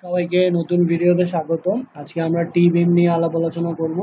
সবাইকে নতুন ভিডিওতে স্বাগতম। আজকে আমরা টি বিম নিয়ে আলাপ আলোচনা করব।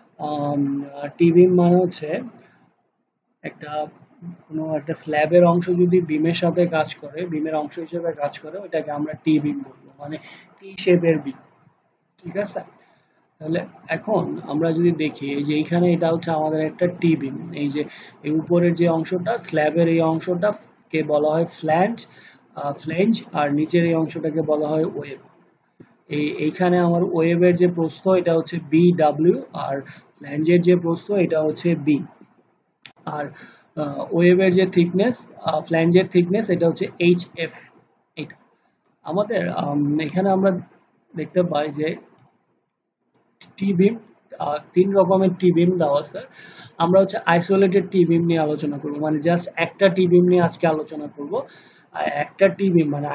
টি বিম মানে হচ্ছে একটা কোনো একটা স্ল্যাবের অংশ যদি বিমের সাথে কাজ করে, বিমের অংশ হিসেবে কাজ করে, ওইটাকে আমরা টি বিম বলবো, মানে টি শেপের বিম। ঠিক আছে? তাহলে এখন আমরা যদি দেখি, এই যে এইখানে এটা হচ্ছে আমাদের একটা টি বিম। এই যে এই উপরের যে অংশটা, স্ল্যাবের এই অংশটা কে বলা হয় ফ্ল্যাঞ্জ, আর নিচের এই অংশটাকে বলা হয় ওয়েব। এইখানে আমার ওয়েবের যে প্রস্থ এটা হচ্ছে বি ডাব্লিউ, আর ফ্ল্যাঞ্জের যে প্রস্থ এটা হচ্ছে বি। আর ওয়েবের যে থিকনেস, ফ্ল্যাঞ্জের থিকনেস এটা হচ্ছে এইচ এফ। এটা আমাদের এখানে আমরা দেখতে পাই যে টি বিম, তিন রকমের টি বিম দেওয়া আছে। আমরা হচ্ছে আইসোলেটেড টি বিম নিয়ে আলোচনা করব, মানে জাস্ট একটা টি বিম নিয়ে আজকে আলোচনা করব। আর একটা টি বিম মানে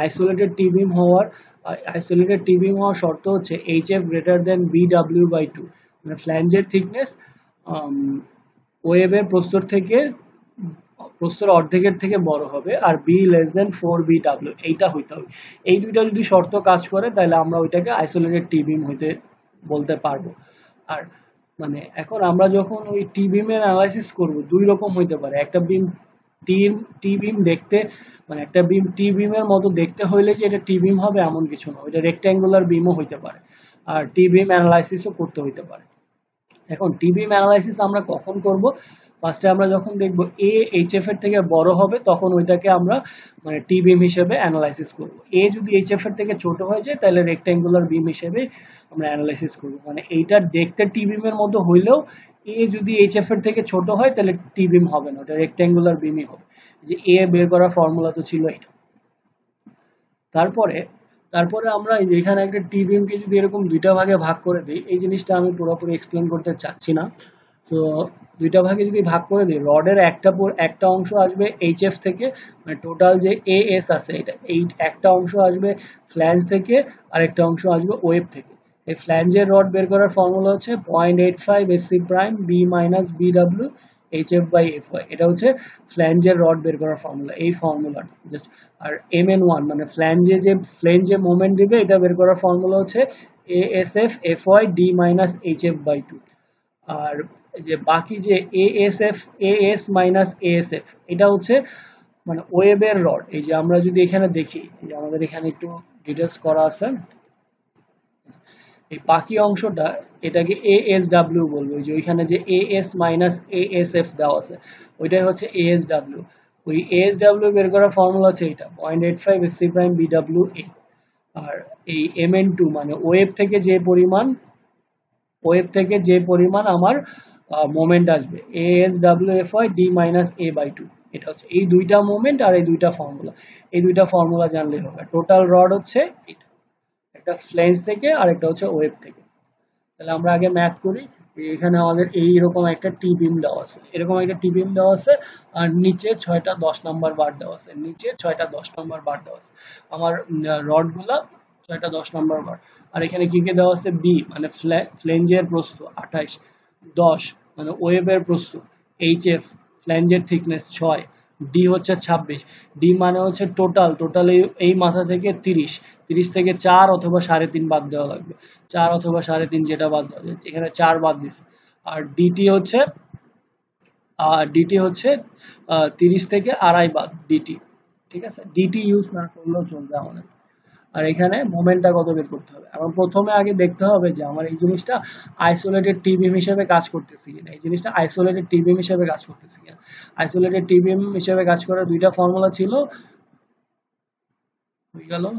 আইসোলেটেড টি বিম হওয়ার শর্ত হচ্ছে H F greater than B W by two, মানে ফ্ল্যাঞ্জের থিকনেস ওয়েবের প্রস্তর অর্ধেকের থেকে বড় হবে, আর B less than four B W, এইটা হইতে হবে। এই দুইটা যদি শর্ত কাজ করে তাহলে আমরা ওইটাকে আইসোলেটেড টি বিম হইতে বলতে পারবো। আর মানে এখন আমরা যখন ওই টি বিমের অ্যানালাইসিস করব, দুই রকম হইতে পারে। একটা বিম টি বিম দেখতে, মানে একটা বিম টি বিমের মতো দেখতে হইলে যে এটা টি বিম হবে এমন কিছু না, ওইটা রেক্ট্যাঙ্গুলার বিমও হইতে পারে, আর টি বিম অ্যানালাইসিসও করতে হইতে পারে। এখন টি বিম অ্যানালাইসিস আমরা কখন করব? ফার্স্টে আমরা যখন দেখব এ এইচ এফ এর থেকে বড় হবে, তখন ওইটাকে আমরা মানে টি বিম হিসেবে অ্যানালাইসিস করব। এ যদি এইচ এফ এর থেকে ছোট হয়ে যায় তাহলে রেক্ট্যাঙ্গুলার বিম হিসেবে আমরা অ্যানালাইসিস করব। মানে এইটা দেখতে টি বিমের মতো হইলেও এ যদি এইচ এফ এর থেকে ছোট হয় তাহলে টি বিম হবে না, ওটা রেক্ট্যাঙ্গুলার বিমই হবে। যে এ বের করার ফর্মুলা তো ছিল এটা। তারপরে তারপরে আমরা এই যে এখানে একটা টি বিমকে যদি এরকম দুইটা ভাগে ভাগ করে দিই, এই জিনিসটা আমি পুরোপুরি এক্সপ্লেন করতে চাচ্ছি না। তো দুইটা ভাগে যদি ভাগ করে দিই, রডের একটা অংশ আসবে এইচ এফ থেকে, মানে টোটাল যে এ এস আছে এটা, এই একটা অংশ আসবে ফ্ল্যাঞ্জ থেকে, আর একটা অংশ আসবে ওয়েব থেকে। এই ফ্ল্যাঞ্জের রড বের করার ফর্মুলা হচ্ছে 0.85 F C prime B minus B W H F by F Y. এটা হচ্ছে ফ্ল্যাঞ্জের রড বের করার ফর্মুলা, এই ফর্মুলাটা জাস্ট। আর এম এন ওয়ান মানে ফ্ল্যাঞ্জে মোমেন্ট দিবে, এটা বের করার ফর্মুলা হচ্ছে A S F F Y D minus H F by two. আর যে বাকি যে A S minus A S F, এটা হচ্ছে মানে ওয়েবের রড। এই যে আমরা যদি এখানে দেখি, এই যে আমাদের এখানে একটু ডিটেলস করা আছে, এই বাকি অংশটা এটাকে এ এস ডাব্লিউ বলবো। যে ওইখানে যে A S minus A S F দেওয়া আছে, ওইটাই হচ্ছে এ এস ডাব্লিউ। ওই এ এস ডাব্লিউ বের করার ফর্মুলা হচ্ছে এটা 0.85 F C prime B W A. আর এই এম এন টু মানে ওয়েব থেকে যে পরিমাণ আমার মোমেন্ট আসবে, A S W F Y D minus A by two. এটা হচ্ছে এই দুইটা মোমেন্ট আর এই দুইটা ফর্মুলা। এই দুইটা ফর্মুলা জানলেই হবে। টোটাল রড হচ্ছে এটা, একটা ফ্লেঞ্জ থেকে আর একটা হচ্ছে ওয়েব থেকে। তাহলে আমরা আগে ম্যাথ করি। এখানে আমাদের এইরকম একটা টি বিম দেওয়া আছে, এরকম একটা টি বিম দেওয়া আছে, আর নিচে 6টা 10 নম্বর বার দেওয়া আছে, নিচে 6টা 10 নম্বর বার দেওয়া আছে। আমার রড গুলা 6টা 10 নম্বর বার। আর এখানে কি কি দেওয়া আছে? বি মানে ফ্লেঞ্জের প্রস্থ 28, 10 মানে ওয়েবের প্রস্থ, এইচ এফ ফ্ল্যাঞ্জের থিকনেস 6, ডি হচ্ছে 26, ডি মানে হচ্ছে টোটাল এই মাথা থেকে 30, 30 থেকে 4 অথবা 3.5 বাদ দেওয়া লাগবে। 4 অথবা 3.5 যেটা বাদ দেওয়া যায়, এখানে 4 বাদ দিছে। আর ডিটি হচ্ছে 30 থেকে আড়াই বাদ ডিটি। ঠিক আছে, ডিটি ইউজ না করলেও চলবে আমাদের। আর এখানে মোমেন্টটা কত বের করতে হবে। আমার প্রথমে আগে দেখতে হবে যে আমার এই জিনিসটা আইসোলেটেড টি বিম হিসেবে কাজ করতেছে কিনা, এই জিনিসটা আইসোলেটেড টি বিম হিসেবে কাজ করতেছে কিনা। আইসোলেটেড টি বিম হিসেবে কাজ করার দুইটা ফর্মুলা ছিল, হয়ে গেল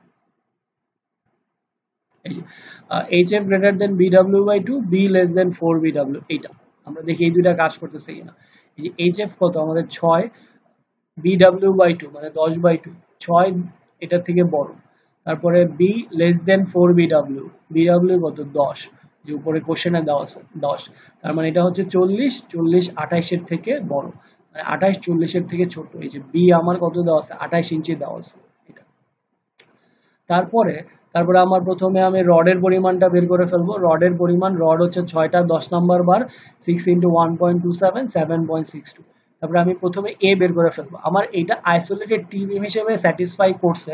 এই যে H F greater than B W by two, B less than four B W. এইটা আমরা দেখি এই দুইটা কাজ করতেছে কিনা। এই যে এইচ এফ কত আমাদের 6, বি ডাব্লিউ বাই টু মানে 10 বাই টু, 6 এটার থেকে বড়। তারপরে B less than four B W, B W কত 10, যে উপরে কোশ্চেনে দেওয়া আছে 10। তার মানে এটা হচ্ছে 40, 40 28 এর থেকে বড়, মানে 28 40 এর থেকে ছোট। এই যে বি আমার কত দেওয়া আছে, 28 ইঞ্চি দেওয়া আছে এটা। তারপরে তারপরে আমার প্রথমে আমি রডের পরিমাণটা বের করে ফেলবো। রড হচ্ছে 6টা 10 নাম্বার বার, 6 ইন্টু 1.27 7.62। তারপরে আমি প্রথমে এ বের করে ফেলবো। আমার এইটা আইসোলেটেড টি বিম হিসেবে স্যাটিসফাই করছে,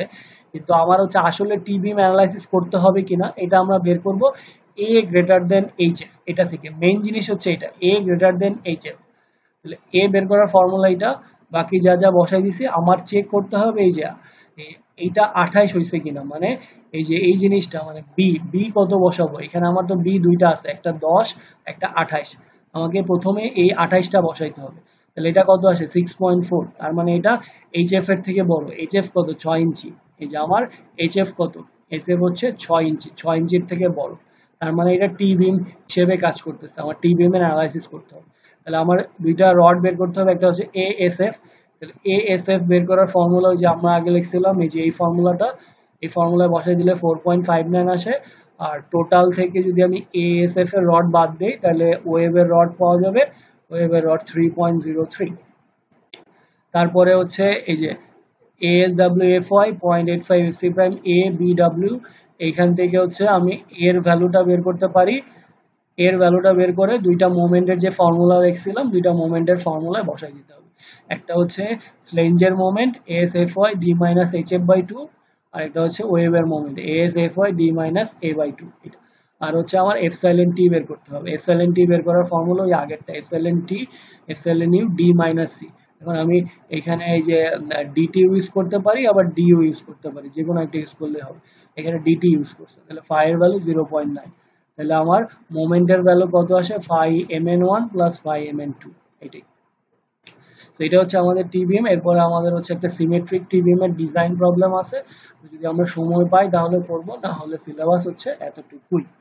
কিন্তু আমার হচ্ছে আসলে টি বিম অ্যানালাইসিস করতে হবে কিনা এটা আমরা বের করব A greater than H F, এটা থেকে মেইন জিনিস হচ্ছে এটা A greater than H F. তাহলে এ বের করার ফর্মুলা এটা, বাকি যা যা বসাই দিছি আমার চেক করতে হবে এই যে এইটা 28 হয়েছে কিনা, মানে এই যে এই জিনিসটা মানে বি বি কত বসাবো, এখানে আমার তো বি দুইটা আছে, একটা 10 একটা 28, আমাকে প্রথমে এই 28টা বসাইতে হবে। তাহলে এটা কত আসে 6.4, তার মানে এটা এইচ এফ এর থেকে বড়। এইচ এফ কত 6 ইঞ্চি, এই যে আমার এইচ এফ কত, এইচ এফ হচ্ছে 6 ইঞ্চি, 6 ইঞ্চির থেকে বড়। তার মানে এটা টি বিম হিসেবে কাজ করতেছে, আমার টি বিম এর অ্যানালাইসিস করতে হবে। তাহলে আমার দুইটা রড বের করতে হবে, একটা হচ্ছে এএসএফ। তাহলে এএসএফ বের করার ফর্মুলা ওই যে আমরা আগে লিখছিলাম, এই যে এই ফর্মুলাটা, এই ফর্মুলায় বসাই দিলে 4.59 আসে। আর টোটাল থেকে যদি আমি এএসএফ এর রড বাদ দেই তাহলে ওয়েবের রড পাওয়া যাবে, ওয়েবের রড 3.03। তারপরে হচ্ছে এই যে ASWFY 0.85 FC প্রাইম ABW, এইখান থেকে হচ্ছে আমি এর ভ্যালুটা বের করতে পারি। এর ভ্যালুটা বের করে দুইটা মোমেন্টের যে ফর্মুলা দেখছিলাম, দুইটা মোমেন্টের ফর্মুলায় বসাই দিতে হবে। একটা হচ্ছে ফ্লেঞ্জের moment ASFY D minus HF/2, আর একটা হচ্ছে ওয়েভের moment ASFY D minus A/2। এটা আর হচ্ছে আমার এপসাইলন টি বের করতে হবে। এপসাইলন টি বের করার ফর্মুলা ওই আগেরটা, epsilon T epsilon U D minus C। এখন আমি এখানে এই যে ডিটি ইউজ করতে পারি, আবার ডিও ইউজ করতে পারি, যে কোনো একটা ইউজ করলে হবে। এখানে ডিটি ইউজ করছে, তাহলে ফাই এর ভ্যালু 0.9। তাহলে আমার মোমেন্টের ভ্যালু কত আসে, phi mn1 plus phi mn2, এটাই। তো এটা হচ্ছে আমাদের টিবিএম। এরপরে আমাদের হচ্ছে একটা সিমেট্রিক টিবিএম এর ডিজাইন প্রবলেম আছে, যদি আমরা সময় পাই তাহলে করব, না হলে সিলেবাস হচ্ছে এতটুকুই।